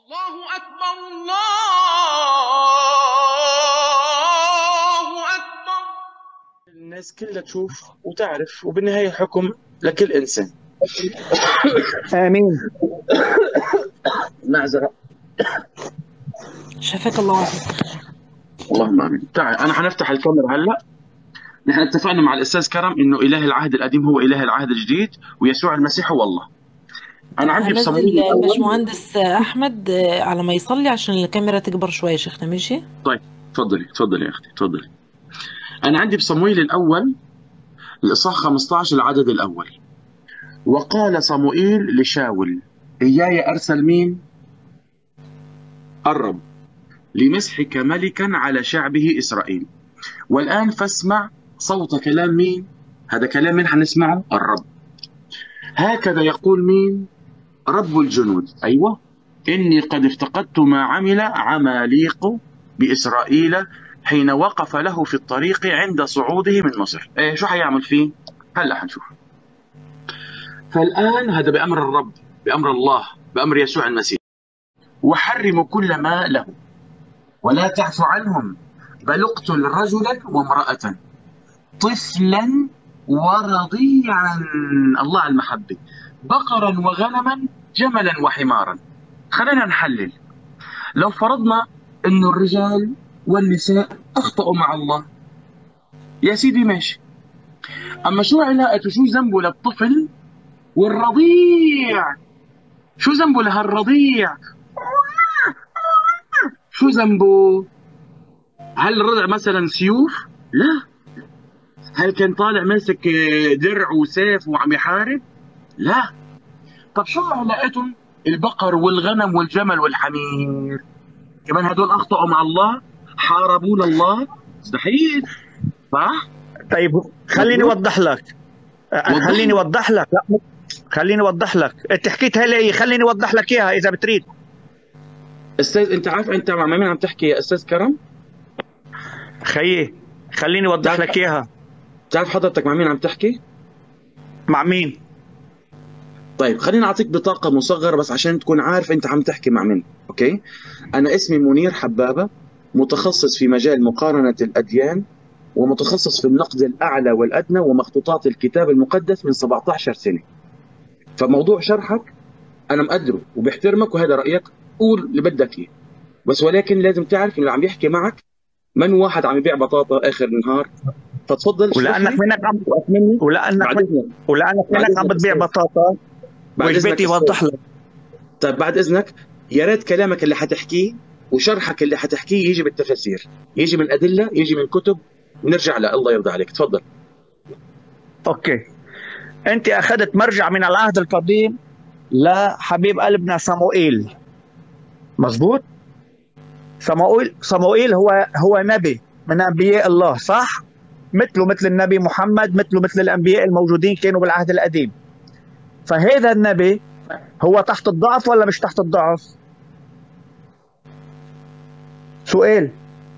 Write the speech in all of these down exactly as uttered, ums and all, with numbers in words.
الله أكبر الله أكبر. الناس كلها تشوف وتعرف، وبالنهاية حكم لكل إنسان. آمين. معذرة. شفاك الله وعافاك. اللهم آمين. تعال أنا حنفتح الكاميرا هلأ. نحن اتفقنا مع الأستاذ كرم إنه إله العهد القديم هو إله العهد الجديد، ويسوع المسيح هو الله. أنا عندي بصمويل الأول. الباشمهندس أحمد على ما يصلي عشان الكاميرا تكبر شوية شيخنا، ماشي؟ طيب تفضلي تفضلي يا أختي تفضلي. أنا عندي بصمويل الأول الإصحاح خمسة عشر العدد الأول. وقال صموئيل لشاول: إياي أرسل مين؟ الرب لمسحك ملكا على شعبه إسرائيل. والآن فاسمع صوت كلام مين؟ هذا كلام مين حنسمعه؟ الرب. هكذا يقول مين؟ رب الجنود. أيوة. إني قد افتقدت ما عمل عماليق بإسرائيل حين وقف له في الطريق عند صعوده من مصر. إيه شو حيعمل فيه؟ هلا حنشوف. فالآن هذا بأمر الرب، بأمر الله، بأمر يسوع المسيح. وحرموا كل ما له ولا تعفوا عنهم، بل اقتل رجلا وامرأة، طفلا ورضيعا، الله على المحبة، بقرا وغنما، جملا وحمارا. خلينا نحلل. لو فرضنا انه الرجال والنساء اخطأوا مع الله، يا سيدي ماشي. اما شو علاقته، شو ذنبه للطفل والرضيع؟ شو ذنبه لهالرضيع؟ شو ذنبه؟ هل الرضع مثلا سيوف؟ لا. هل كان طالع ماسك درع وسيف وعم يحارب؟ لا. طب شو علاقتهم البقر والغنم والجمل والحمير؟ كمان هدول اخطأوا مع الله، حاربوا لله، مستحيل، صح؟ طيب خليني اوضح لك خليني اوضح لك خليني اوضح لك انت حكيت هلا، خليني اوضح لك اياها اذا بتريد. استاذ انت عارف انت مع مين عم تحكي يا استاذ كرم؟ خيي خليني اوضح لك اياها. تعرف حضرتك مع مين عم تحكي؟ مع مين؟ طيب خليني اعطيك بطاقة مصغرة بس عشان تكون عارف انت عم تحكي مع مين، اوكي؟ انا اسمي منير حبابة، متخصص في مجال مقارنة الاديان، ومتخصص في النقد الاعلى والادنى ومخطوطات الكتاب المقدس من سبعة عشر سنة. فموضوع شرحك انا مقدره وبحترمك وهذا رايك، قول اللي بدك اياه، بس ولكن لازم تعرف انه اللي عم يحكي معك من واحد عم يبيع بطاطا اخر النهار. فتفضل. ولانك منك عم ولانك من... ولانك منك عم بتبيع بطاطا وجبتي يوضح لك. طيب بعد اذنك يا ريت كلامك اللي حتحكيه وشرحك اللي حتحكيه يجي بالتفاسير، يجي من ادله، يجي من كتب، نرجع له. الله يرضى عليك تفضل. اوكي. انت اخذت مرجع من العهد القديم لحبيب قلبنا صموئيل، مظبوط؟ صموئيل صموئيل هو هو نبي من انبياء الله، صح؟ مثله مثل النبي محمد، مثله مثل الانبياء الموجودين كانوا بالعهد القديم. فهذا النبي هو تحت الضعف ولا مش تحت الضعف؟ سؤال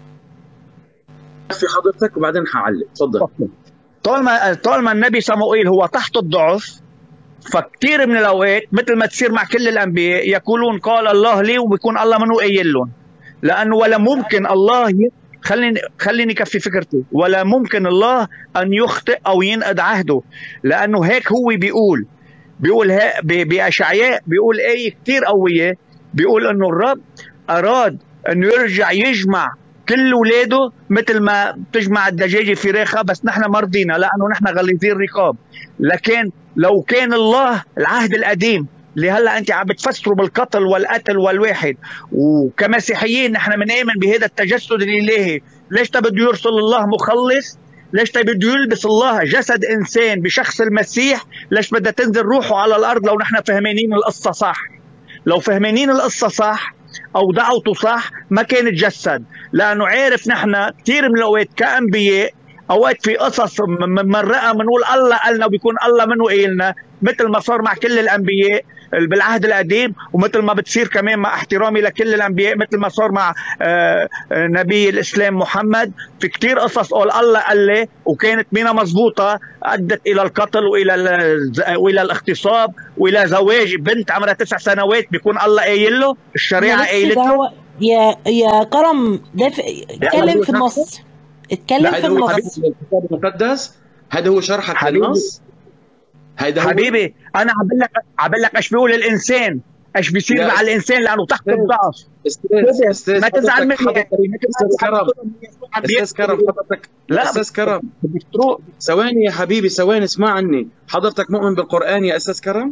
في حضرتك وبعدين حعلق. تفضل. طول ما طول ما النبي صموئيل هو تحت الضعف، فكتير من الاوقات مثل ما تصير مع كل الانبياء يقولون قال الله لي، وبيكون الله منه قايل لهم. لانه ولا ممكن الله ي... خليني خليني كفي فكرتي، ولا ممكن الله ان يخطئ او ينقض عهده، لانه هيك هو بيقول بيقول ها... باشعياء بيقول ايه كتير قويه، بيقول انه الرب اراد انه يرجع يجمع كل اولاده مثل ما بتجمع الدجاجه فراخها، بس نحن ما رضينا لانه نحن غليظين الرقاب. لكن لو كان الله العهد القديم اللي هلا انت عم بتفسروا بالقتل والقتل والواحد، وكمسيحيين نحن بنآمن بهذا التجسد الالهي، ليش بده يرسل الله مخلص؟ ليش بده يلبس الله جسد انسان بشخص المسيح؟ ليش بدها تنزل روحه على الارض؟ لو نحن فهمانين القصه صح، لو فهمانين القصه صح او دعوته صح ما كان تجسد. لانه عارف نحن كثير من الاوقات كانبياء اوقات في قصص منرقه بنقول الله قالنا، وبيكون الله منه قايلنا، مثل ما صار مع كل الانبياء. بالعهد القديم، ومثل ما بتصير كمان مع احترامي لكل الانبياء مثل ما صار مع آه نبي الاسلام محمد. في كثير قصص قول الله قال لي وكانت منها مضبوطه ادت الى القتل والى والى الاغتصاب والى زواج بنت عمرها تسع سنوات بيكون الله قايل له، الشريعه قايلت له. يا يا كرم ده اتكلم في النص، اتكلم في النص. الكتاب المقدس هذا هو شرحك للنص. هيدا حبيبي انا عبل لك عبل لك ايش بيقول الانسان، ايش بيصير مع الانسان لانه تحت الضعف. استاذ ما تزعل مني استاذ كرم، استاذ كرم حضرتك، لا استاذ كرم ثواني يا حبيبي ثواني اسمع عني. حضرتك مؤمن بالقرآن يا استاذ كرم؟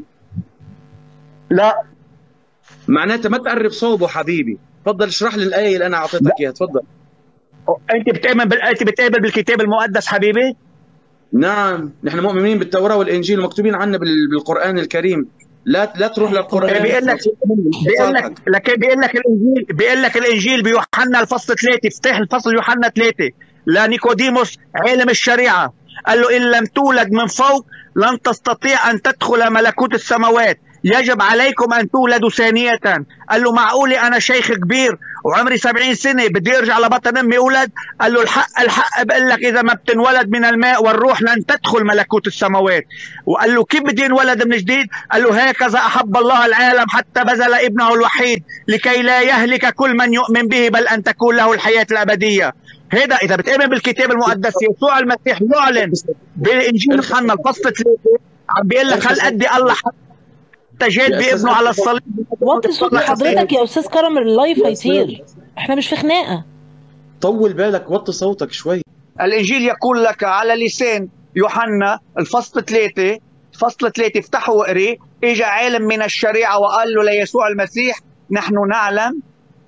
لا معناته ما تقرب صوبه حبيبي. تفضل اشرح لي الايه اللي انا اعطيتك اياها. تفضل. انت بتؤمن بال... انت بتؤمن بالكتاب المقدس حبيبي؟ نعم نحن مؤمنين بالتوراة والإنجيل مكتوبين عنا بالقرآن الكريم. لا لا تروح للقرآن. بيقول لك بيقول لك لكن بيقول لك الإنجيل بيقول لك الإنجيل بيوحنا الفصل ثلاثة، افتح الفصل يوحنا ثلاثة لنيقوديموس عالم الشريعة، قال له إن لم تولد من فوق لن تستطيع أن تدخل ملكوت السماوات، يجب عليكم أن تولدوا ثانية. قال له معقولة أنا شيخ كبير وعمري سبعين سنة بدي أرجع لبطن أمي أولد؟ قال له الحق الحق بقول لك إذا ما بتنولد من الماء والروح لن تدخل ملكوت السماوات. وقال له كيف بدي انولد من جديد؟ قال له هكذا أحب الله العالم حتى بذل ابنه الوحيد لكي لا يهلك كل من يؤمن به بل أن تكون له الحياة الأبدية. هذا إذا بتؤمن بالكتاب المقدس يسوع المسيح يعلن بالإنجيل يوحنا الفصل ثلاثة عم بيقول لك هل قد الله تجاد بابنه على الصليب. وطي صوت حضرتك يا استاذ كرم، اللايف هيطير، احنا مش في خناقه. طول بالك وطي صوتك شوي. الانجيل يقول لك على لسان يوحنا الفصل ثلاثة فصل ثلاثة افتحوا واقري. اجى عالم من الشريعه وقال له ليسوع المسيح نحن نعلم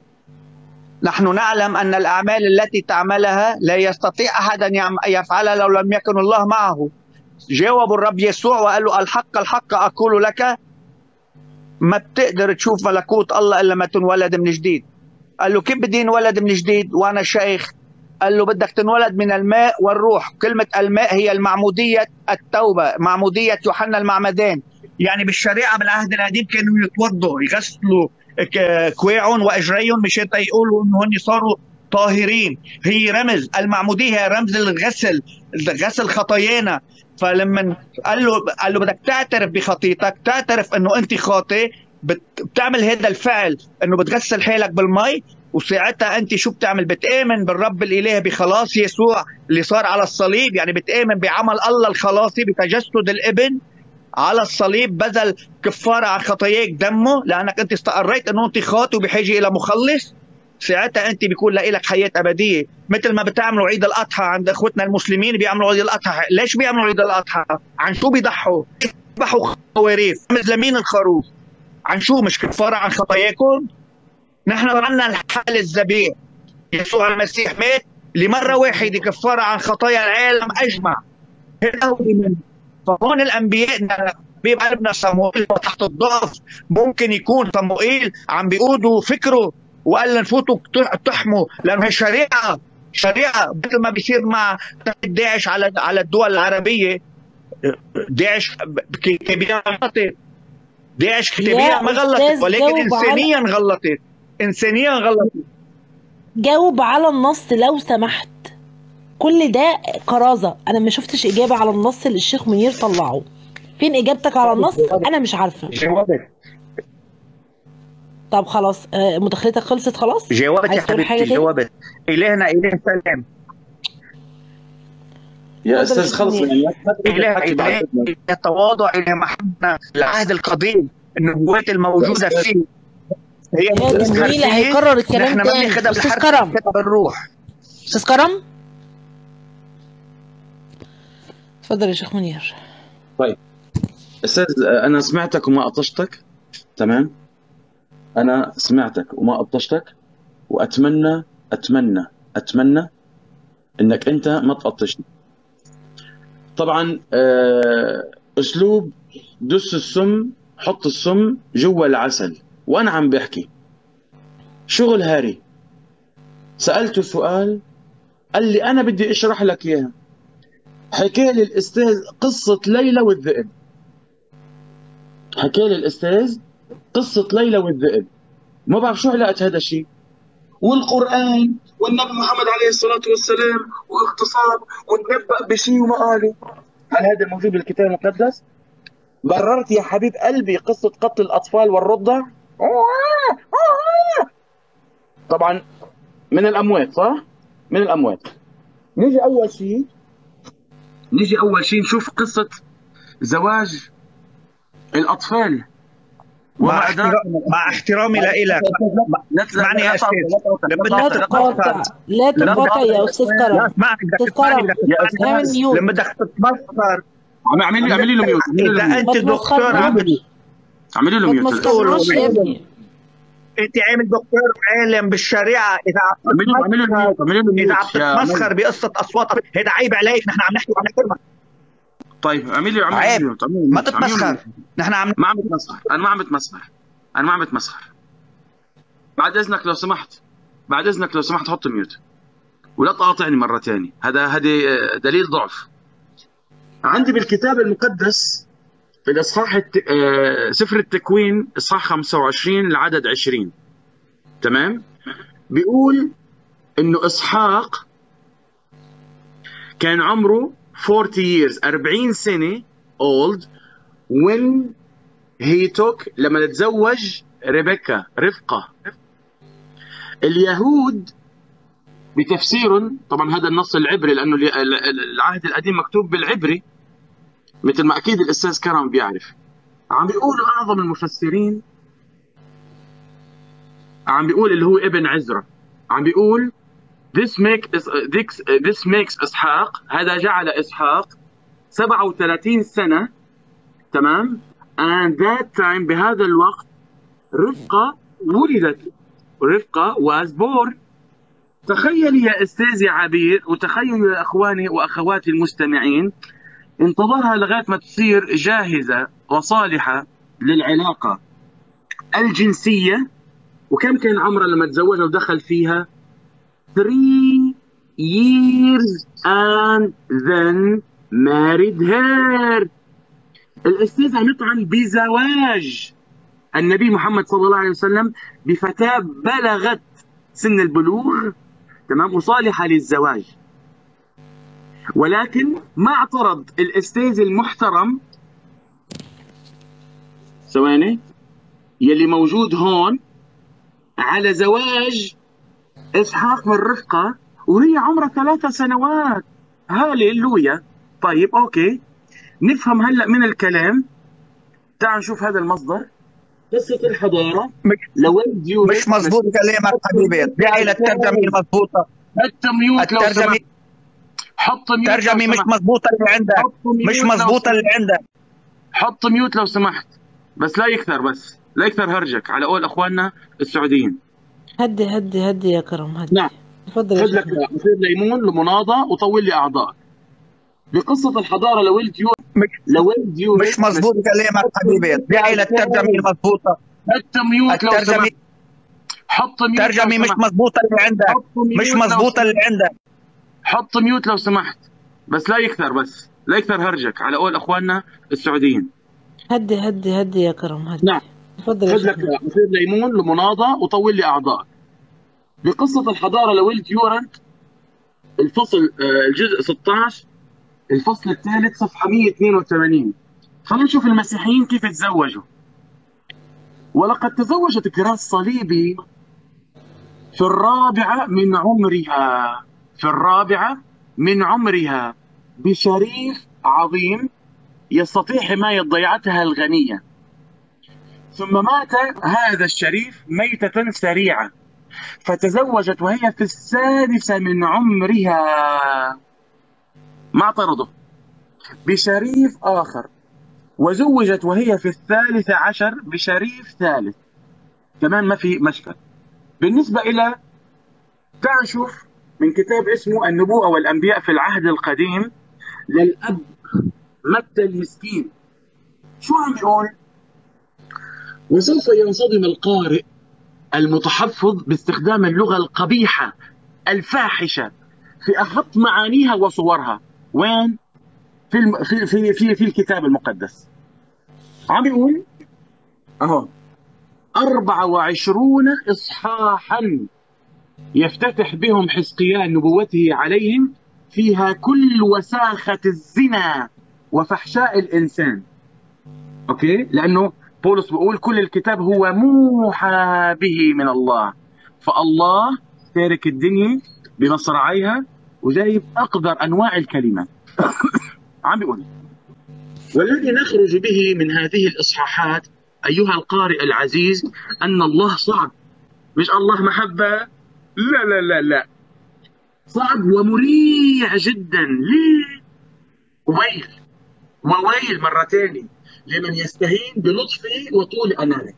نحن نعلم ان الاعمال التي تعملها لا يستطيع احد ان يفعلها لو لم يكن الله معه. جاوب الرب يسوع وقال له الحق الحق اقول لك ما بتقدر تشوف ملكوت الله الا ما تنولد من جديد. قال له كيف بدي انولد من جديد وانا شيخ؟ قال له بدك تنولد من الماء والروح. كلمه الماء هي المعموديه التوبه، معموديه يوحنا المعمدان. يعني بالشريعه بالعهد القديم كانوا يتوضوا يغسلوا كواعهم واجريهم مشان يقولوا انه هن صاروا طاهرين. هي رمز المعموديه، هي رمز الغسل، غسل خطايانا. فلما قال له قال له بدك تعترف بخطيتك، تعترف انه انت خاطئ، بتعمل هذا الفعل انه بتغسل حالك بالمي، وساعتها انت شو بتعمل؟ بتآمن بالرب الاله بخلاص يسوع اللي صار على الصليب. يعني بتآمن بعمل الله الخلاصي بتجسد الابن على الصليب، بذل كفاره عن خطاياك دمه لانك انت استقريت انه انت خاطئ وبحاجه الى مخلص. ساعتها انت بيكون لك حياه ابديه. مثل ما بتعملوا عيد الاضحى عند اخوتنا المسلمين بيعملوا عيد الاضحى. ليش بيعملوا عيد الاضحى؟ عن شو بيضحوا؟ بيذبحوا خواريف. لمين الخروف؟ عن شو؟ مش كفاره عن خطاياكم؟ نحن عندنا الحال الذبيح، يسوع المسيح مات لمره واحده كفاره عن خطايا العالم اجمع. هذا هو من فهون الانبياء بقلبنا صموئيل تحت الضعف. ممكن يكون صموئيل عم بيقودوا فكره وقال نفوتوا تحموا، لانه هي شريعه شريعه. مثل ما بيصير مع داعش على على الدول العربيه. داعش كتابيا غلطت، داعش كتابيا ما غلطت ولكن انسانيا على... غلطت انسانيا غلطت. جاوب على النص لو سمحت. كل ده كرازه، انا ما شفتش اجابه على النص اللي الشيخ منير طلعه. فين اجابتك على النص؟ انا مش عارفه. جاوبت. طب خلاص مداخلتك خلصت خلاص؟ جاوبت يا حبيبتي جاوبت. إلهنا إله سلام يا أستاذ خلص. إله إله التواضع، إله محبة، العهد القديم، النبوات الموجودة فيه هي جميلة. هيكرر الكلام تاني. أستاذ كرم بالروح. أستاذ كرم اتفضل يا شيخ منير. طيب أستاذ أنا سمعتك وما قطشتك، تمام؟ أنا سمعتك وما قطشتك، وأتمنى أتمنى أتمنى إنك أنت ما تقطشني. طبعا أسلوب دس السم حط السم جوا العسل، وأنا عم بحكي شغل هاري. سألته سؤال قال لي أنا بدي أشرح لك إياها. حكى لي الأستاذ قصة ليلى والذئب. حكى لي الاستاذ قصه ليلى والذئب، ما بعرف شو علاقه هذا الشيء والقران والنبي محمد عليه الصلاه والسلام واغتصاب وتنبأ بشيء وما قاله. هل هذا موجود بالكتاب المقدس؟ بررت يا حبيب قلبي قصه قتل الاطفال والرضع طبعا من الاموات، صح؟ من الاموات. نيجي اول شيء نيجي اول شيء نشوف قصه زواج الاطفال. مع احترام مع احترامي لإلك، اسمعني يا استاذ، لا تقاطع لا تقاطع يا استاذ كرم. اسمعني بدك تسمعني اعمل ميوت. لما بدك تتمسخر عم اعملي اعملي له ميوت. اذا انت دكتور اعملي له ما ميوت. تمسخرناش يا ابني. انت عامل دكتور عالم بالشريعه، اذا عم اعملي له ميوت اعملي له اذا ميوت. عم تتمسخر بقصه اصوات هذا عيب عليك، نحن عم نحكي وعم نحترمك. طيب اعملي اعملي عيب. ميوت. ما تتمسخر، نحن عم ما عم بتمسخر، انا ما عم بتمسخر، انا ما عم بتمسخر. بعد اذنك لو سمحت، بعد اذنك لو سمحت حط ميوت ولا تقاطعني مره ثانيه، هذا هذه دليل ضعف. عندي بالكتاب المقدس في الاصحاح الت... آه... سفر التكوين اصحاح خمسة وعشرين العدد عشرين، تمام؟ بيقول انه اسحاق كان عمره forty years أربعين سنه old when he took لما تزوج ريبيكا رفقة. اليهود بتفسير، طبعا هذا النص العبري لانه العهد القديم مكتوب بالعبري مثل ما اكيد الاستاذ كرم بيعرف، عم بيقولوا اعظم المفسرين، عم بيقول اللي هو ابن عزرا، عم بيقول this makes this, this makes اسحاق، هذا جعل اسحاق سبعة وثلاثين سنه، تمام؟ and that time بهذا الوقت رفقة ولدت، رفقة was born. تخيلي يا استاذي عبير، وتخيلوا يا اخواني واخواتي المستمعين، انتظرها لغايه ما تصير جاهزه وصالحه للعلاقه الجنسيه. وكم كان عمرها لما تزوجها ودخل فيها؟ three years and then married her. الاستاذ عم يطعن بزواج النبي محمد صلى الله عليه وسلم بفتاة بلغت سن البلوغ، تمام، وصالحة للزواج. ولكن ما اعترض الاستاذ المحترم، ثواني، يلي موجود هون، على زواج اسحاق من رفقة وهي عمرها ثلاث سنوات. هاليلويا. طيب اوكي، نفهم هلا من الكلام. تعال نشوف هذا المصدر، قصة الحضارة. لو مش مظبوط كلامك حبيبي، داعي للترجمة المضبوطة. حط ميوت لو الترجمة سمحت. حط ميوت الترجمة مش مظبوطة اللي عندك، مش مظبوطة اللي عندك. حط ميوت لو سمحت، بس لا يكثر، بس لا يكثر هرجك على قول اخواننا السعوديين. هدي هدي هدي يا كرم، هدي. نعم. تفضل يا خذ لك شيخ. عصير ليمون لمناضة وطول لي اعضائك. بقصة الحضارة لويلد يو لويلد يو مش مظبوط كلامك حبيبي، داعي للترجمة المضبوطة. حط ميوت لو الترجمة سمحت. حط ميوت الترجمة لو مش سمحت. مظبوطة اللي عندك، مش مظبوطة اللي عندك. حط ميوت لو سمحت، بس لا يكثر، بس لا يكثر هرجك على قول اخواننا السعوديين. هدي هدي هدي يا كرم، هدي. نعم. تفضل يا خذ لك شيخ. عصير ليمون لمناضة وطول لي اعضائك. بقصة الحضارة لويلد يورنت، الفصل آه، الجزء ستة عشر، الفصل الثالث، صفحة مئة واثنين وثمانين. خلينا نشوف المسيحيين كيف تزوجوا. ولقد تزوجت كراس صليبي في الرابعة من عمرها، في الرابعة من عمرها بشريف عظيم يستطيع حماية ضيعتها الغنية. ثم مات هذا الشريف ميتة سريعة، فتزوجت وهي في السادسة من عمرها، ما اعترضوا، بشريف آخر، وزوجت وهي في الثالثة عشر بشريف ثالث، كمان ما في مشكل. بالنسبة إلى، تعال نشوف من كتاب اسمه النبوءة والأنبياء في العهد القديم للأب متى المسكين. شو عم يقول؟ وسوف ينصدم القارئ المتحفظ باستخدام اللغة القبيحة الفاحشة في أخط معانيها وصورها. وين؟ في الم... في في في, في الكتاب المقدس. عم يقول أهو أربعة وعشرون إصحاحا يفتتح بهم حزقيال نبوته عليهم، فيها كل وساخة الزنا وفحشاء الإنسان. أوكي، لأنه بولس بيقول كل الكتاب هو موحى به من الله، فالله تارك الدنيا بمصراعيها وجايب أقذر أنواع الكلمات. عم بيقول والذي نخرج به من هذه الإصحاحات أيها القارئ العزيز أن الله صعب، مش الله محبة، لا لا لا لا، صعب ومريع جدا. ليه؟ ويل وويل مرتين لمن يستهين بلطفي وطول أنامه.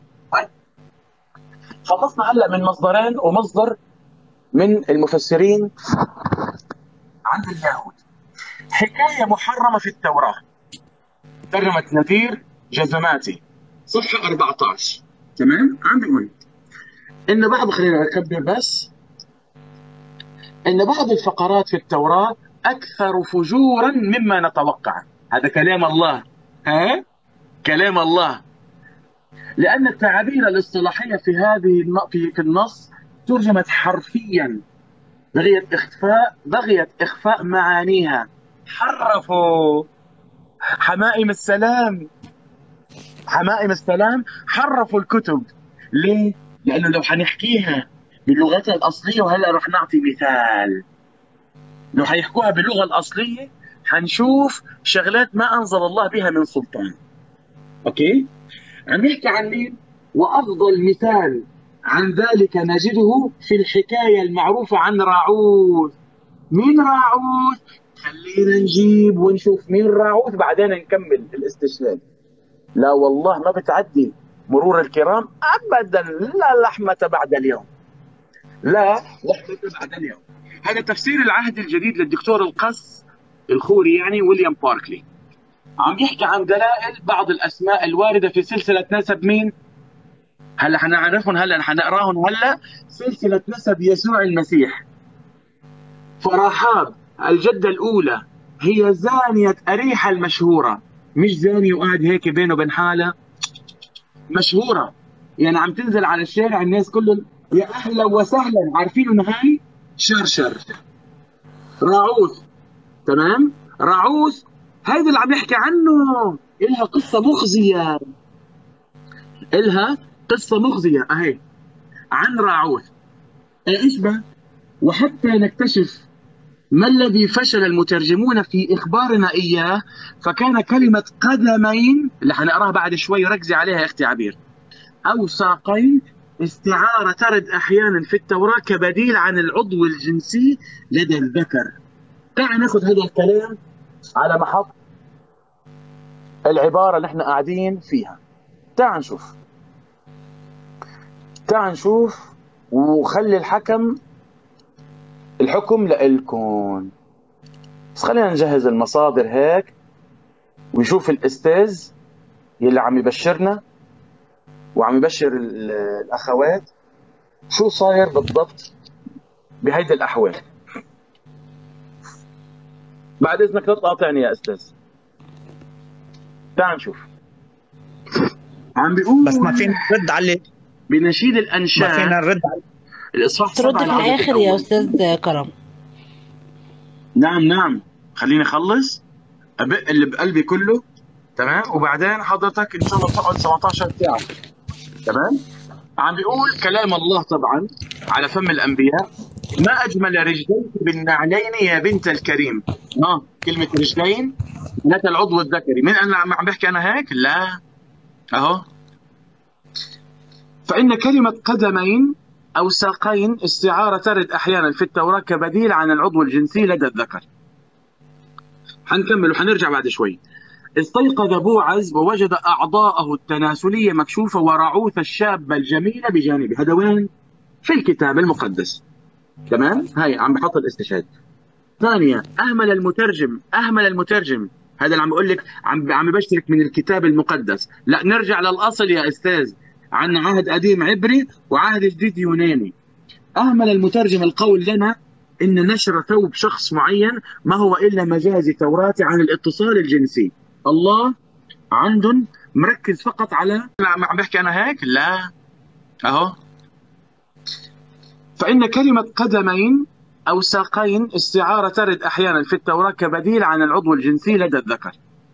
خلصنا هلا من مصدرين، ومصدر من المفسرين عند اليهود. حكاية محرمة في التوراة، ترجمة نذير جزماتي صفحة أربعة عشر. تمام؟ عم بيقول إن بعض، خلينا نكبر بس، إن بعض الفقرات في التوراة أكثر فجورا مما نتوقع. هذا كلام الله، ها؟ كلام الله. لأن التعابير الاصطلاحية في هذه في في النص ترجمت حرفيا، بغيت إخفاء بغيت إخفاء معانيها. حرفوا حمائم السلام حمائم السلام حرفوا الكتب. ليه؟ لأنه لو حنحكيها بلغتها الأصلية، وهلا رح نعطي مثال، لو حيحكوها باللغة الأصلية حنشوف شغلات ما أنزل الله بها من سلطان. أوكي؟ عم نحكي عن مين؟ وأفضل مثال عن ذلك نجده في الحكاية المعروفة عن راعوث. مين راعوث؟ خلينا نجيب ونشوف مين راعوث بعدين نكمل الاستشهاد. لا والله ما بتعدي مرور الكرام أبدا. لا لحمة بعد اليوم، لا لحمة بعد اليوم. هذا تفسير العهد الجديد للدكتور القس الخوري، يعني ويليام باركلي. عم يحكي عن دلائل بعض الأسماء الواردة في سلسلة نسب مين؟ هلا حنعرفهم، هلا حنقراهم هلا. سلسلة نسب يسوع المسيح. فرحاب الجدة الأولى هي زانية أريحة المشهورة، مش زانية وقاعد هيك بينه وبين حالها، مشهورة يعني عم تنزل على الشارع الناس كلهم يا أهلا وسهلا عارفين إنه هاي شرشر. راعوث، تمام؟ راعوث هيدا اللي عم يحكي عنه، إلها قصة مخزية، إلها قصة مخزية أهي عن راعوث. إيش بقى؟ وحتى نكتشف ما الذي فشل المترجمون في إخبارنا إياه، فكان كلمة قدمين اللي حنقراها بعد شوي، ركزي عليها يا أختي عبير، أو ساقين، استعارة ترد أحيانا في التوراة كبديل عن العضو الجنسي لدى الذكر. تعال ناخذ هذا الكلام على محط العبارة اللي احنا قاعدين فيها. تعال نشوف تعال نشوف وخلي الحكم الحكم لإلكم. بس خلينا نجهز المصادر هيك، ويشوف الأستاذ يلي عم يبشرنا وعم يبشر الأخوات شو صاير بالضبط بهيدي الأحوال. بعد إذنك لا تقاطعني يا أستاذ. تعال نشوف. عم بيقول بس ما فينا نرد عليه بنشيد الأنشاد، ما فينا نرد عليه. الإصحاح ترد في الآخر يا أستاذ كرم. نعم نعم، خليني أخلص أبق اللي بقلبي كله، تمام؟ وبعدين حضرتك إن شاء الله تقعد سبعة عشر ساعة، تمام؟ عم بيقول كلام الله طبعا على فم الأنبياء: ما أجمل رجليك بالنعلين يا بنت الكريم. آه كلمة رجلين لا العضو الذكري. مين أنا عم بحكي أنا هيك؟ لا، أهو. فإن كلمة قدمين أو ساقين استعارة ترد أحيانا في التوراة كبديل عن العضو الجنسي لدى الذكر. حنكمل وحنرجع بعد شوي. استيقظ بوعز ووجد أعضاءه التناسلية مكشوفة وراعوث الشابة الجميلة بجانبه. هذا وين؟ في الكتاب المقدس، تمام؟ هاي عم بحط الاستشهاد. ثانيا، أهمل المترجم أهمل المترجم هذا اللي عم بقول لك، عم عم بشترك من الكتاب المقدس. لا، نرجع للأصل يا أستاذ، عن عهد قديم عبري وعهد جديد يوناني. أهمل المترجم القول لنا إن نشر ثوب شخص معين ما هو إلا مجاز توراتي عن الاتصال الجنسي. الله عندهم مركز فقط على ما عم بحكي أنا هيك؟ لا، أهو. فإن كلمة قدمين أو ساقين استعارة ترد أحيانا في التوراة كبديل عن العضو الجنسي لدى الذكر.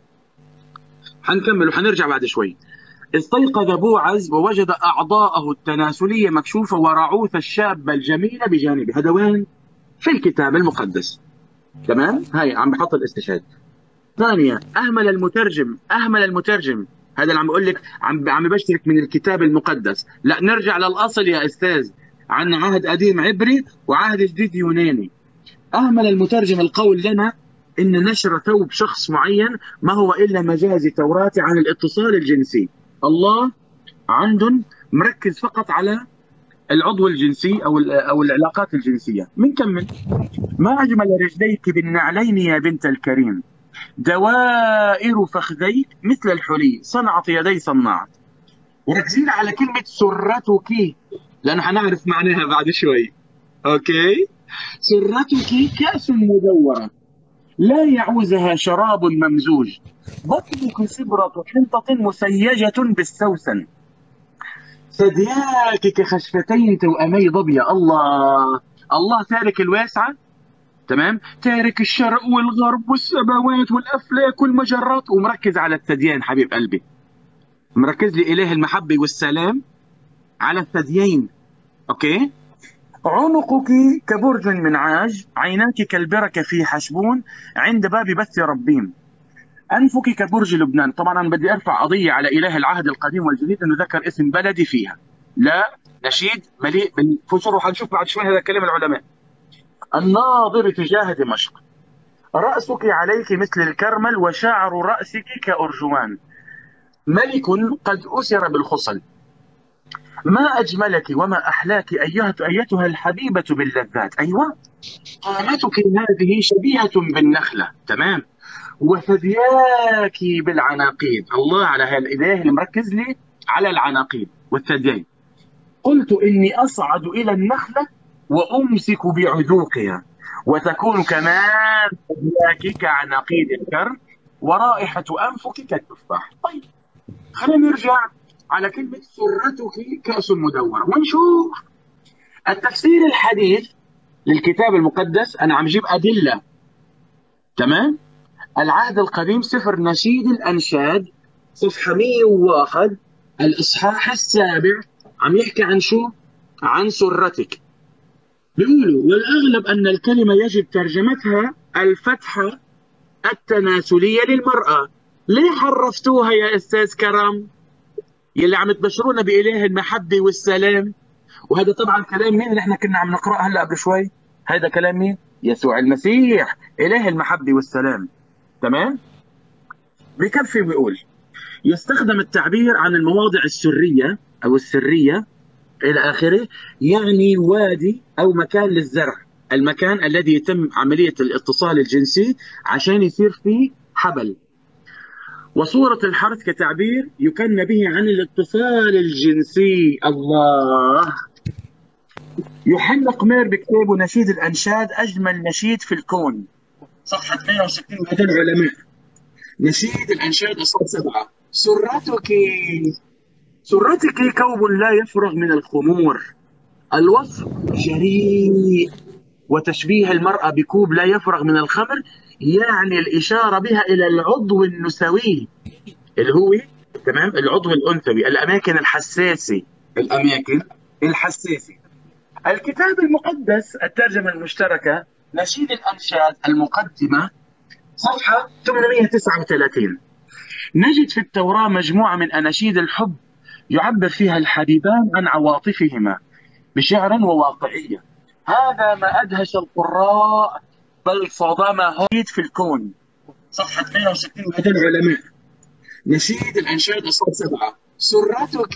حنكمل وحنرجع بعد شوي. استيقظ بوعز ووجد أعضاءه التناسلية مكشوفة ورعوث الشابة الجميلة بجانبه. هذا وين؟ في الكتاب المقدس. تمام؟ هاي عم بحط الاستشهاد. ثانيا، أهمل المترجم، أهمل المترجم. هذا اللي عم بقول لك عم عم بشترك من الكتاب المقدس. لا، نرجع للأصل يا أستاذ. عن عهد قديم عبري وعهد جديد يوناني. أهمل المترجم القول لنا إن نشر ثوب شخص معين ما هو إلا مجازي توراتي عن الاتصال الجنسي. الله عندهم مركز فقط على العضو الجنسي أو أو العلاقات الجنسية. منكمل. ما أجمل رجليك بالنعلين يا بنت الكريم، دوائر فخذيك مثل الحلي، صنعت يدي صنعت. وركزين على كلمة سرتك لأنه حنعرف معناها بعد شوي. أوكي؟ سرتك كأس مدورة لا يعوزها شراب ممزوج، بطنك سبرة حنطة مسيجة بالسوسن، ثدياك كخشفتين توأمي ظبية. الله الله تارك الواسعة، تمام، تارك الشرق والغرب والسماوات والأفلاك والمجرات ومركز على الثديين. حبيب قلبي، مركز لي إله المحبة والسلام على الثديين. أوكي. عنقك كبرج من عاج، عيناك كالبركة في حشبون، عند باب بث ربين. أنفك كبرج لبنان. طبعا أنا بدي أرفع قضية على إله العهد القديم والجديد أنه ذكر اسم بلدي فيها. لا، نشيد مليء بالفجر، وحنشوف بعد شوي هذا كلام العلماء. الناظر تجاه دمشق، رأسك عليك مثل الكرمل وشعر رأسك كأرجوان، ملك قد أسر بالخصل. ما أجملك وما أحلاك أيها أيتها الحبيبة باللذات. أيوة، قامتك هذه شبيهة بالنخلة، تمام، وثدياك بالعناقيد. الله على هالإله اللي مركز لي على العناقيد والثديين. قلت إني أصعد إلى النخلة وأمسك بعذوقها، وتكون كمان ثدياك كعناقيد الكرم، ورائحة أنفك كالتفاح. طيب، خلينا نرجع على كلمة سرتك كأس مدورة ونشوف التفسير الحديث للكتاب المقدس. أنا عم جيب أدلة، تمام. العهد القديم، سفر نشيد الأنشاد، صفحة مئة وواحد، الإصحاح السابع، عم يحكي عن شو؟ عن سرتك. بيقولوا والأغلب أن الكلمة يجب ترجمتها الفتحة التناسلية للمرأة. ليه حرفتوها يا أستاذ كرم؟ يلي عم تبشرونا بإله المحبة والسلام. وهذا طبعا كلام مين اللي احنا كنا عم نقرأ هلا قبل شوي؟ هذا كلام مين؟ يسوع المسيح، إله المحبة والسلام. تمام؟ بكفي بيقول يستخدم التعبير عن المواضع السرية أو السرية إلى آخره، يعني وادي أو مكان للزرع، المكان الذي يتم عملية الاتصال الجنسي عشان يصير فيه حبل. وصورة الحرث كتعبير يكن به عن الاتصال الجنسي. الله. يوحنا قمير بكتابه نشيد الأنشاد، أجمل نشيد في الكون، صفحة مئة وستين. هذا العلماء. نشيد الأنشاد أصل سبعة. سرتك سرتك كوب لا يفرغ من الخمور، الوصف جريء، وتشبيه المرأة بكوب لا يفرغ من الخمر يعني الإشارة بها إلى العضو النسوي اللي هو تمام العضو الأنثوي، الأماكن الحساسة، الأماكن الحساسة. الكتاب المقدس الترجمة المشتركة نشيد الأنشاد المقدمة، صفحة ثمانمئة وتسعة وثلاثين. نجد في التوراة مجموعة من أناشيد الحب يعبر فيها الحبيبان عن عواطفهما بشعر وواقعية. هذا ما أدهش القراء بل صدمهم في الكون، صفحة مئة وستين. هذا العلماء. نشيد الأنشاد أصل سبعة. سرتك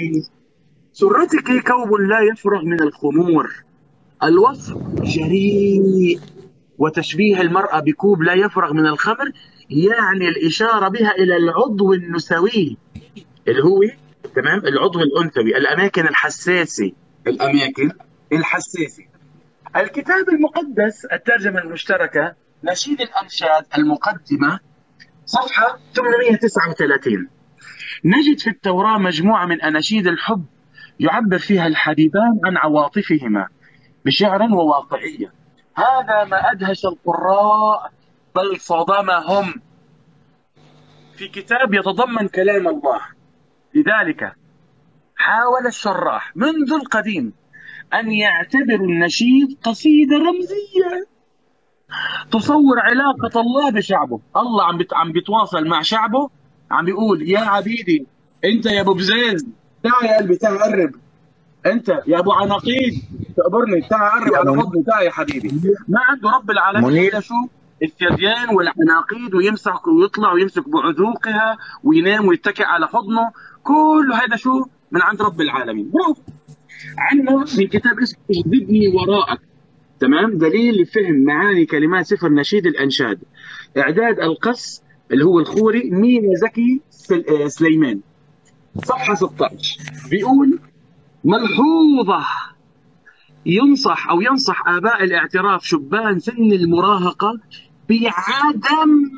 سرتك كوب لا يفرغ من الخمور، الوصف جريء، وتشبيه المرأة بكوب لا يفرغ من الخمر يعني الإشارة بها إلى العضو النسوي اللي هو تمام العضو الأنثوي، الأماكن الحساسة، الأماكن الحساسة. الكتاب المقدس الترجمة المشتركة نشيد الأنشاد المقدمة، صفحة ثمانمئة وتسعة وثلاثين. نجد في التوراة مجموعة من أناشيد الحب يعبر فيها الحبيبان عن عواطفهما بشعر وواقعية. هذا ما أدهش القراء بل صدمهم في كتاب يتضمن كلام الله. لذلك حاول الشراح منذ القديم أن يعتبروا النشيد قصيدة رمزية تصور علاقة الله بشعبه. الله عم بت... عم بيتواصل مع شعبه، عم بيقول يا عبيدي انت يا ابو بزيز تعال يا قلبي تعال قرب، انت يا ابو عناقيد تقبرني تعال قرب على حضني تعال يا حبيبي. ما عنده رب العالمين الا شو؟ الثديان والعناقيد، ويمسح ويطلع ويمسك بعذوقها وينام ويتكئ على حضنه. كل هذا شو؟ من عند رب العالمين. برافو. عندنا من كتاب اسمه اجذبني وراءك، تمام، دليل لفهم معاني كلمات سفر نشيد الأنشاد، إعداد القس اللي هو الخوري مينا زكي سليمان، صفحة ستة عشر. بيقول ملحوظة ينصح أو ينصح آباء الاعتراف شبان سن المراهقة بعدم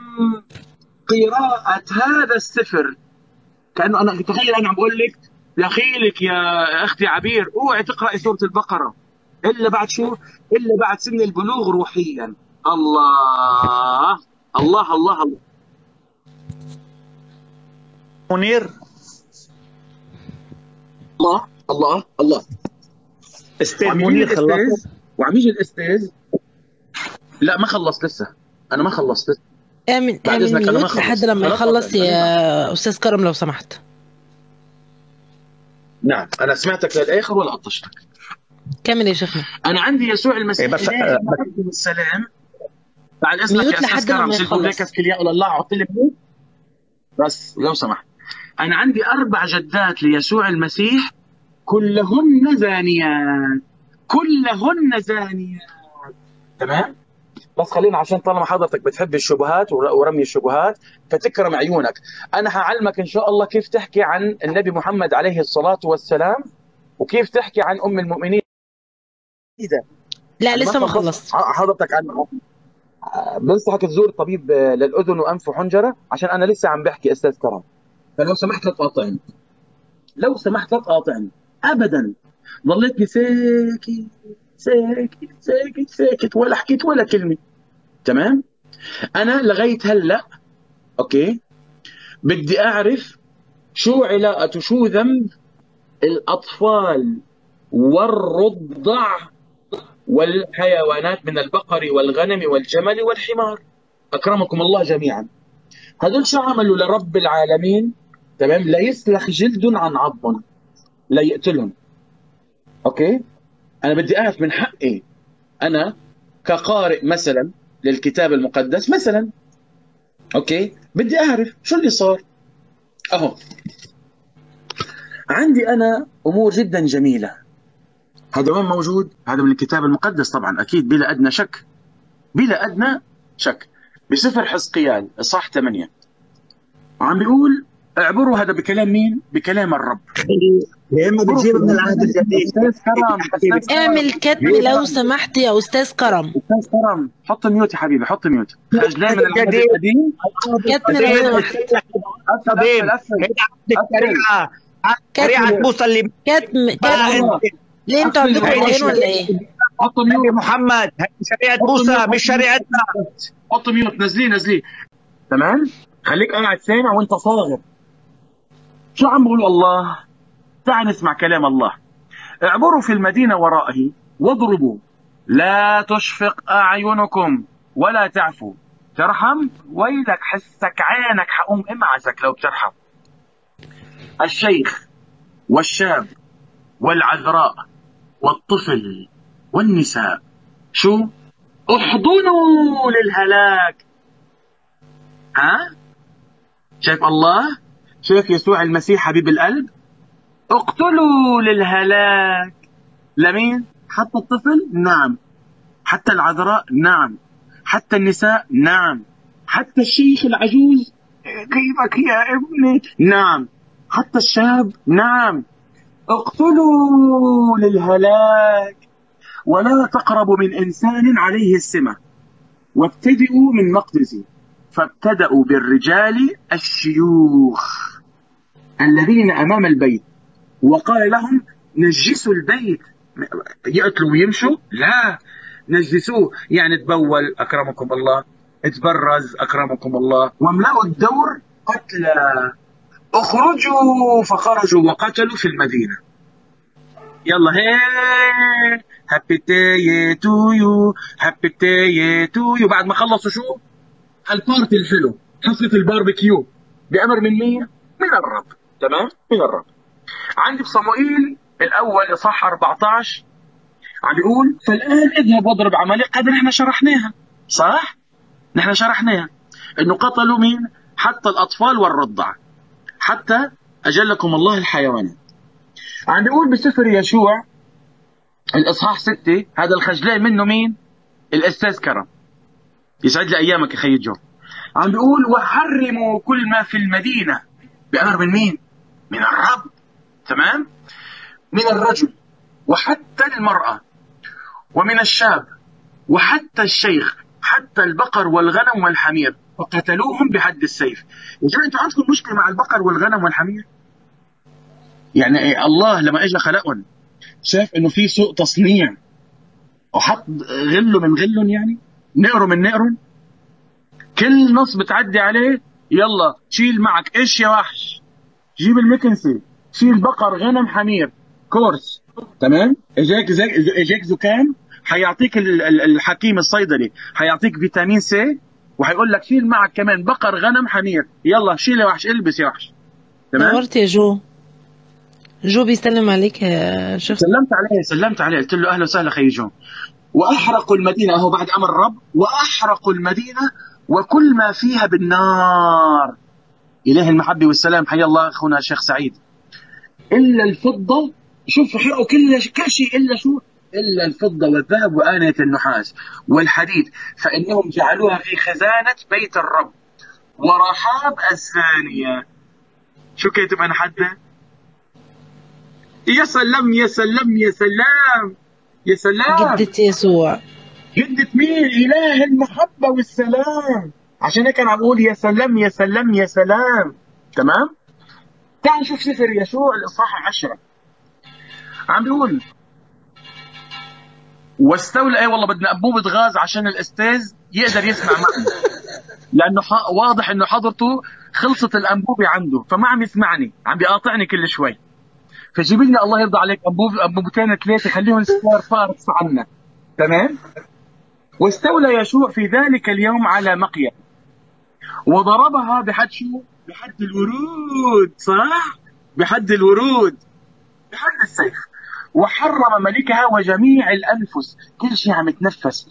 قراءة هذا السفر. كأنه أنا تخيل أنا عم بقول لك يا خيلك يا أختي عبير اوعي تقرأي سورة البقرة إلا بعد شو؟ إلا بعد سن البلوغ روحيا. الله الله الله الله. منير الله الله الله. استاذ منير خلصت؟ وعم يجي الأستاذ. لا ما خلصت لسه، أنا ما خلصت لسه. اعمل اعمل ميوت لحد لما يخلص يا أستاذ كرم لو سمحت. نعم أنا سمعتك للآخر ولا قطشتك؟ كمل يا شيخنا. أنا عندي يسوع المسيح بس عليه السلام. بعد إذنك يا أستاذ كرم سيكون لك كلياء لله عط لي بس لو سمحت. أنا عندي أربع جدات ليسوع المسيح كلهن زانيات، كلهن زانيات، تمام؟ بس خلينا عشان طالما حضرتك بتحب الشبهات ورمي الشبهات فتكرم عيونك، أنا هعلمك إن شاء الله كيف تحكي عن النبي محمد عليه الصلاة والسلام وكيف تحكي عن أم المؤمنين. إذا لا لسه ما خلصت حضرتك عن بنصحك تزور طبيب للأذن وأنف وحنجرة عشان أنا لسه عم بحكي أستاذ كرم، فلو سمحت لا تقاطعني، لو سمحت لا تقاطعني أبدا. ضليتني ساكت ساكت ساكت ساكت ولا حكيت ولا كلمة، تمام؟ أنا لغاية هلا أوكي بدي أعرف شو علاقة شو ذنب الأطفال والرضع والحيوانات من البقر والغنم والجمل والحمار، أكرمكم الله جميعا. هذول شو عملوا لرب العالمين؟ تمام، لا يسلخ جلد عن عظم، لا يقتلهم. أوكي، أنا بدي أعرف من حقي أنا كقارئ مثلا للكتاب المقدس مثلا، أوكي، بدي أعرف شو اللي صار. أهو عندي أنا أمور جدا جميلة. هذا وين موجود؟ هذا من الكتاب المقدس طبعا أكيد بلا أدنى شك، بلا أدنى شك، بسفر حزقيال إصحاح ثمانية، وعم بيقول اعبروا. هذا بكلام مين؟ بكلام الرب. يا اما بتجيب من العهد الجديد. استاذ كرم اعمل كتم لو سمحت يا استاذ كرم. استاذ كرم حط ميوت يا حبيبي، حط ميوت. خجلان من العهد القديم. كتم لو سمحت. قديم الشريعه الشريعه موسى اللي كتم كتم. ليه انتوا عندكم عينين ولا ايه؟ حط ميوت محمد، شريعه موسى مش شريعتنا. حط ميوت، نزليه نزليه، تمام؟ خليك قاعد سامع وانت صاغر. شو عم بقول الله؟ تعال نسمع كلام الله. اعبروا في المدينة ورائه واضربوا، لا تشفق أعينكم ولا تعفوا. ترحم؟ ويلك حسك عينك حقوم امعسك لو بترحم. الشيخ والشاب والعذراء والطفل والنساء شو؟ احضنوا للهلاك. ها؟ شايف الله؟ شايف يسوع المسيح حبيب القلب؟ اقتلوا للهلاك. لمين؟ حتى الطفل؟ نعم. حتى العذراء؟ نعم. حتى النساء؟ نعم. حتى الشيخ العجوز؟ كيفك يا ابني؟ نعم. حتى الشاب؟ نعم. اقتلوا للهلاك ولا تقربوا من إنسان عليه السمة وابتدئوا من مقدسي، فابتدأوا بالرجال الشيوخ. الذين أمام البيت وقال لهم نجسوا البيت. يقتلوا ويمشوا؟ لا، نجسوه، يعني تبول أكرمكم الله، تبرز أكرمكم الله، واملأوا الدور قتلى. اخرجوا، فخرجوا وقتلوا في المدينة. يلا هي هابي داي تو يو، هابي داي تو يو. بعد ما خلصوا شو؟ البارتي الحلو، حفلة الباربيكيو، بأمر من مين؟ من الرب. تمام؟ من الرب. عندي في صموئيل الأول إصحاح أربعة عشر عم بيقول فالآن اذهب واضرب عمالقة. هذا نحن شرحناها، صح؟ نحن شرحناها إنه قتلوا مين؟ حتى الأطفال والرضع، حتى أجلكم الله الحيوانات. عم بيقول بسفر يشوع الإصحاح ستة، هذا الخجلان منه مين؟ الأستاذ كرم، يسعد لي أيامك يا خي جو. عم بيقول وحرموا كل ما في المدينة، بأمر من مين؟ من الرب. تمام؟ من الرجل وحتى المرأة ومن الشاب وحتى الشيخ، حتى البقر والغنم والحمير، فقتلوهم بحد السيف. يا جماعة انتوا عندكم مشكلة مع البقر والغنم والحمير؟ يعني إيه؟ الله لما اجى خلقهم شاف انه في سوء تصنيع وحط غله من غلهم، يعني نقروا من نقرهم. كل نص بتعدي عليه يلا شيل معك ايش يا وحش، جيب المكنسي، شيل بقر غنم حمير، كورس. تمام؟ اجاك اجاك زكام، حيعطيك الحكيم الصيدلي حيعطيك فيتامين سي، وحيقول لك شيل معك كمان بقر غنم حمير، يلا شيل يا وحش، البس يا وحش. تمام؟ نورت يا جو. جو بيسلم عليك يا شيخ. سلمت عليه سلمت عليه قلت له اهلا وسهلا خي جو. واحرقوا المدينه، اهو بعد امر الرب، واحرقوا المدينه وكل ما فيها بالنار. اله المحبه والسلام، حيا الله اخونا الشيخ سعيد. الا الفضه، شوف حرقوا كل كل شيء الا شو؟ الا الفضه والذهب وآنية النحاس والحديد، فانهم جعلوها في خزانه بيت الرب. ورحاب الثانيه، شو كاتب انا حدا؟ يا سلام يا سلام يا سلام يا سلام. جدة يسوع. جدة مين؟ إله المحبة والسلام. عشان هيك أنا عم بقول يا سلام يا سلام يا سلام. تمام؟ تعال نشوف سفر يشوع الإصحاح عشرة. عم بيقول واستولى. ايه والله بدنا أنبوبة غاز عشان الأستاذ يقدر يسمع معنا، لأنه واضح إنه حضرته خلصت الأنبوبة عنده، فما عم يسمعني، عم بيقاطعني كل شوي. فجيب لنا الله يرضى عليك أنبوب أنبوبتين ثلاثة، خليهم سبار فارس عنا. تمام؟ واستولى يشوع في ذلك اليوم على مقيا وضربها بحد شو؟ بحد الورود، صح؟ بحد الورود، بحد السيف. وحرم ملكها وجميع الأنفس، كل شيء عم يتنفس،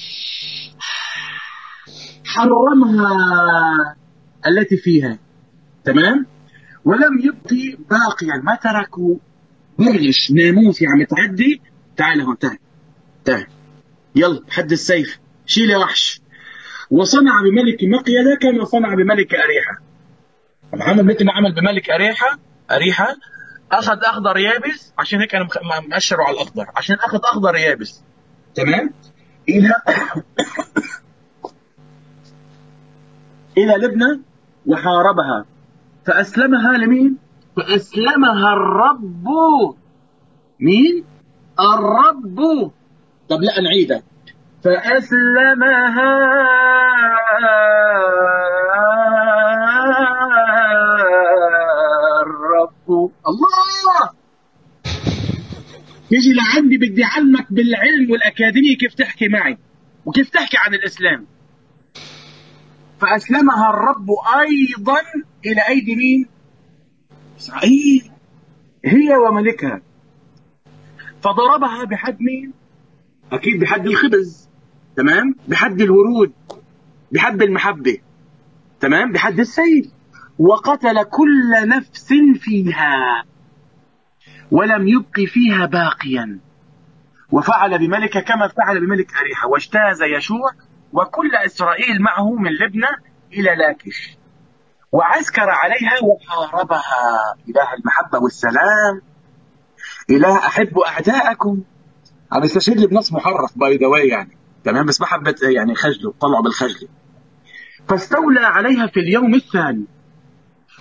حرمها التي فيها. تمام؟ ولم يبقي باقيا، ما تركوا برغش ناموسي عم يتعدي. تعال هون، تعال تعال يلا بحد السيف، شيل يا وحش. وصنع بملك مقيدة كما صنع بملك أريحة. عمل مثل ما عمل بملك أريحة. أريحة أخذ أخضر يابس، عشان هيك أنا مأشره على الأخضر، عشان أخذ أخضر يابس. تمام؟ إلى إلى لبنى وحاربها، فأسلمها لمين؟ فأسلمها الرب. مين؟ الرب. طب لا نعيدها. فأسلمها الرب. الله يجي لعندي بدي علمك بالعلم والأكاديمية كيف تحكي معي وكيف تحكي عن الإسلام. فأسلمها الرب أيضا إلى أيدي مين؟ إسرائيل، هي وملكها. فضربها بحد مين؟ أكيد بحد الخبز. تمام؟ بحد الورود، بحد المحبة. تمام؟ بحد السيف. وقتل كل نفس فيها ولم يبق فيها باقيا. وفعل بملكه كما فعل بملك أريحة. واجتاز يشوع وكل إسرائيل معه من لبنى إلى لاكش، وعسكر عليها وحاربها. إله المحبة والسلام، إله أحب أعداءكم. عم يستشهد لي بنص محرف باي ذا واي يعني. تمام؟ بس ما حبت يعني خجله، طلعوا بالخجله. فاستولى عليها في اليوم الثاني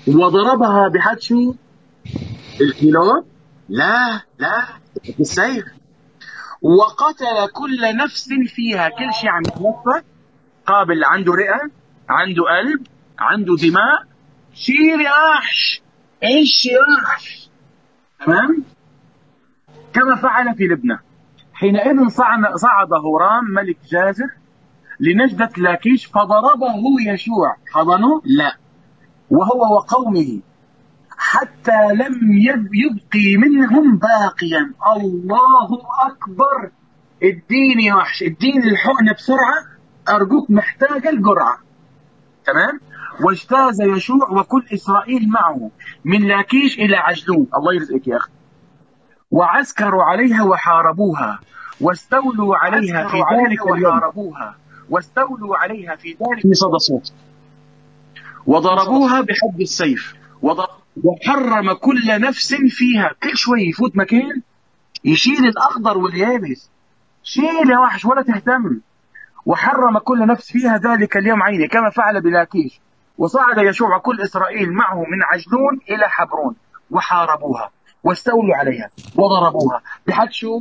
وضربها بحد شو؟ الكيلو؟ لا لا، بالسيف. وقتل كل نفس فيها، كل شيء عم يتنفس، قابل، عنده رئة، عنده قلب، عنده دماء، شيل يا وحش، ايش يا وحش. تمام؟ كما فعل في لبنى. حينئذ صعد هورام ملك جازر لنجدة لاكيش فضربه يشوع. حضنه؟ لا، وهو وقومه، حتى لم يبقي منهم باقيا. الله أكبر. اديني يا وحش، اديني الحقنة بسرعة، أرجوك محتاجة الجرعة. تمام؟ واجتاز يشوع وكل إسرائيل معه من لاكيش إلى عجلون. الله يرزقك يا أخي. وعسكروا عليها وحاربوها واستولوا عليها في ذلك اليوم. واستولوا عليها في ذلك في صدى صوت. وضربوها بحد السيف، وحرم كل نفس فيها. كل شوي يفوت مكان يشيل الأخضر واليابس، شيل يا وحش ولا تهتم. وحرم كل نفس فيها ذلك اليوم عيني، كما فعل بلاكيش. وصعد يشوع كل إسرائيل معه من عجلون إلى حبرون وحاربوها واستولوا عليها وضربوها بحد شو؟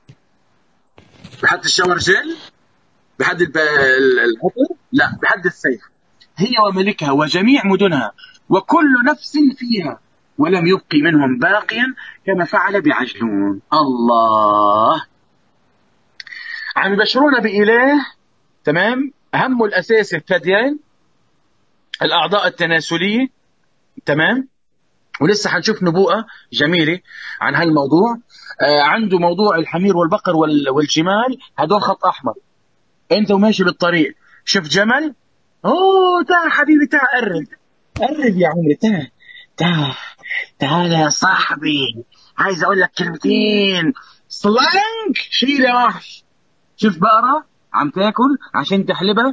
بحد الشورجل؟ بحد الحطر؟ لا، بحد السيف. هي وملكها وجميع مدنها وكل نفس فيها، ولم يبقي منهم باقيا، كما فعل بعجلون. الله. عم يبشرونا بإله، تمام؟ همه الأساسي الثديين، الأعضاء التناسلية، تمام؟ ولسه حنشوف نبوءة جميلة عن هالموضوع. آه عنده موضوع الحمير والبقر والجمال، هدول خط أحمر. أنت وماشي بالطريق شوف جمل، أوه تعال حبيبي، تعال قرب قرب يا عمري، تعال تعال تعال يا صاحبي، عايز أقول لك كلمتين. سلانك، شيل يا وحش. شوف بقرة عم تاكل عشان تحلبها،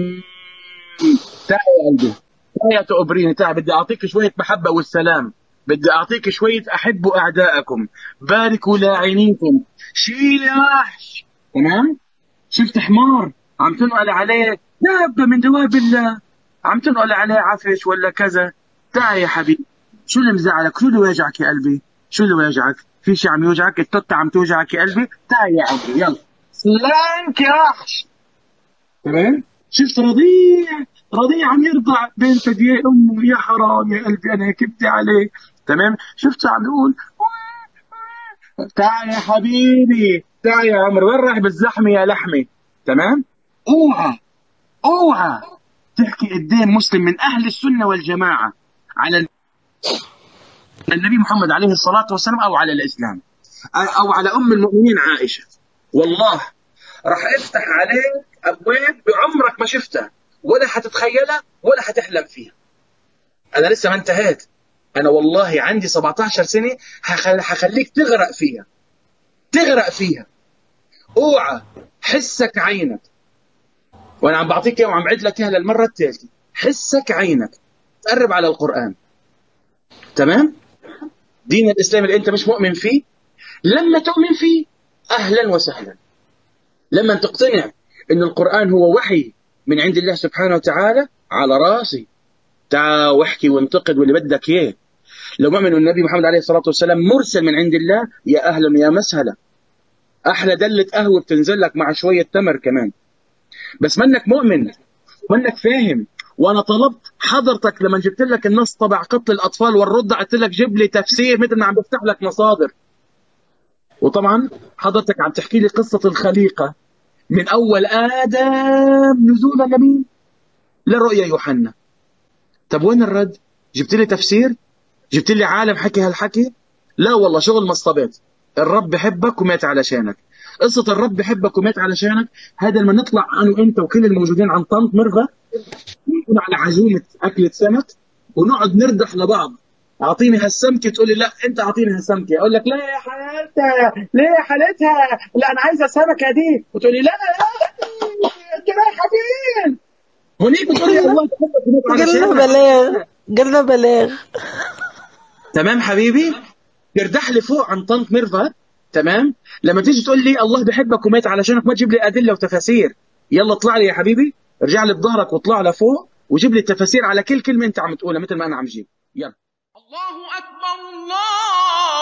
تعال يا قلبي، تعال يا تقبريني، تعال، بدي أعطيك شوية محبة والسلام، بدي أعطيك شوية أحبوا أعداءكم، باركوا لاعنيكم، شيل يا وحش. تمام؟ شفت حمار عم تنقل عليه دابة من دواب الله، عم تنقل عليه عفش ولا كذا، تعال يا حبيبي، شو اللي مزعلك؟ شو اللي واجعك يا قلبي؟ شو اللي واجعك؟ في شيء عم يوجعك؟ التوتة عم توجعك يا قلبي؟ تعال يا عمري، يلا سلامك يا وحش. تمام؟ شفت رضيع رضيع عم يرضع بين ثديي امه، يا حرام يا قلبي انا كبت عليه. تمام؟ شفت عم يقول تعال يا حبيبي، تعال يا عمري، وين رايح بالزحمه يا لحمه؟ تمام؟ اوعى اوعى تحكي قدام مسلم من اهل السنه والجماعه على النبي محمد عليه الصلاه والسلام او على الاسلام او على ام المؤمنين عائشه، والله راح افتح عليك ابواب بعمرك ما شفتها ولا حتتخيلها ولا حتحلم فيها. انا لسه ما انتهيت، انا والله عندي سبعتاشر سنه حخليك تغرق فيها، تغرق فيها. اوعى حسك عينك، وانا عم بعطيك اياها وعم بعد لك اياها للمره الثالثه، حسك عينك تقرب على القران. تمام؟ دين الاسلام اللي انت مش مؤمن فيه، لما تؤمن فيه اهلا وسهلا، لما تقتنع ان القران هو وحي من عند الله سبحانه وتعالى، على راسي، تعال واحكي وانتقد واللي بدك اياه. لو مؤمن النبي محمد عليه الصلاه والسلام مرسل من عند الله، يا اهلا يا مسهلا، احلى دله قهوه بتنزل لك مع شويه تمر كمان. بس منك مؤمن، منك فاهم. وانا طلبت حضرتك لما جبت لك النص تبع قتل الاطفال والرضع، قلت لك جيب لي تفسير مثل ما عم بفتح لك مصادر. وطبعا حضرتك عم تحكي لي قصه الخليقه من اول ادم نزول النبي لرؤيا يوحنا. طب وين الرد؟ جبت لي تفسير؟ جبت لي عالم حكي هالحكي؟ لا والله، شغل مصطبات. الرب بحبك ومات علشانك. قصة الرب بحبك ومات علشانك هذا لما نطلع أنا وأنت وكل الموجودين عن طنط مرغة ونكون على عزومة أكلة سمك ونقعد نردح لبعض، أعطيني هالسمكة، تقول لي لا أنت أعطيني هالسمكة، أقول لك لا يا حالتها، ليه يا حالتها، لا أنا عايزة السمكة دي، وتقول لي لا لا أنت رايحة فين؟ هنيك بتقول لي الله بحبك ومات علشانك. قلنا بلاغ، قلنا بلاغ. تمام حبيبي؟ تردح لي فوق عن طنط مرفت. تمام؟ لما تيجي تقول لي الله بحبك ومات علشانك، ما تجيب لي ادله وتفاسير. يلا اطلع لي يا حبيبي، ارجع لي بظهرك واطلع لفوق وجيب لي التفاسير على كل كلمه انت عم تقولها مثل ما انا عم جيب. يلا. الله أكبر الله